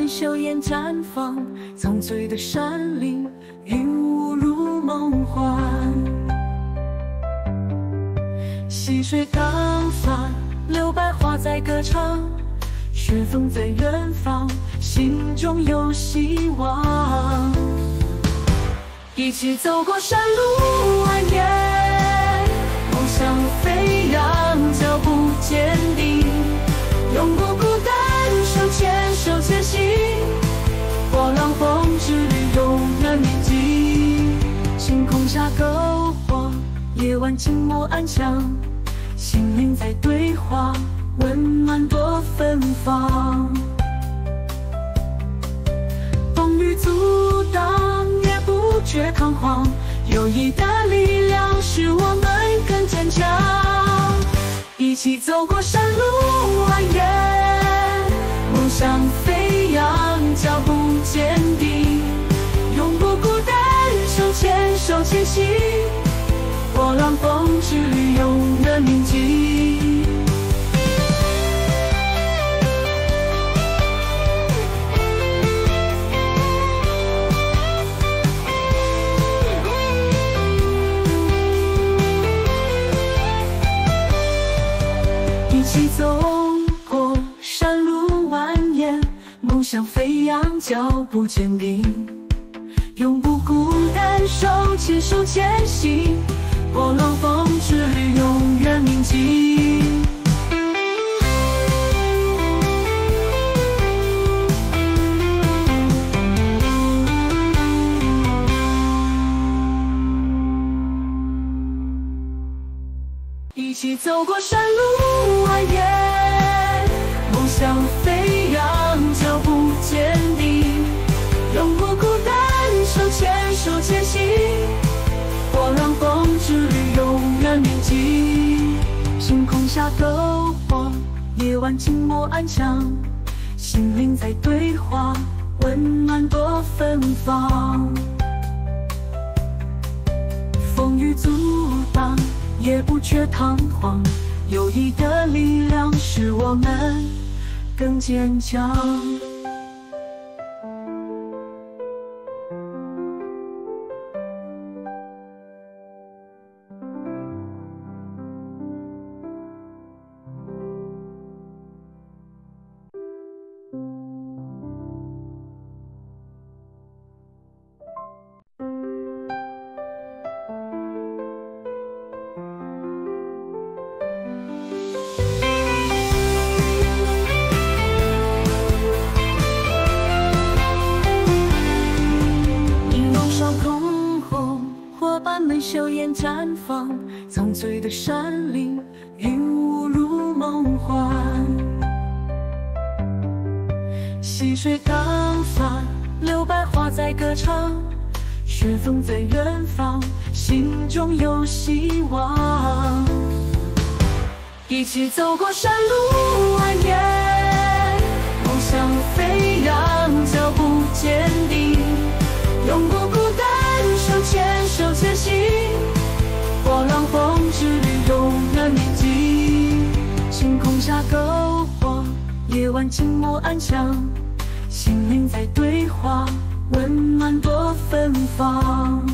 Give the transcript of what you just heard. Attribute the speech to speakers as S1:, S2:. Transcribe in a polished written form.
S1: 们秀艳绽放，苍翠的山林，云雾如梦幻。溪水荡泛，柳白花在歌唱，雪峰在远方，心中有希望。一起走过山路蜿蜒，梦想飞扬，脚步坚定，永不孤单，手牵手前行，波浪风之旅永远铭记。星空下篝火，夜晚静默安详，心灵在对话，温暖多芬芳。风雨阻挡，也不觉彷徨，友谊的力量使我们更坚强。一起走过山路蜿蜒，梦想飞扬，脚步坚定，永不孤单，手牵手前行，波浪风之旅永远铭记。一起走过山路蜿蜒，梦想飞扬，脚步坚定，永不孤单，手牵手前行，波浪风之旅永远铭记。一起走过山路蜿蜒，梦想飞扬，脚步坚定，永不孤单，手牵手前行，波浪风之旅永远铭记。星空下篝火，夜晚静默安详，心灵在对话，温暖多芬芳。风雨阻挡，也不觉彷徨，友谊的力量使我们更坚强。秀艳绽放，苍翠的山林，云雾如梦幻。溪水荡泛，柳白花在歌唱，雪峰在远方，心中有希望。一起走过山路蜿蜒，梦想飞扬，脚步坚定，永不孤单，手牵手前行，波浪风之旅永远铭记。星空下篝火，夜晚静默安详，心灵在对话，温暖多芬芳。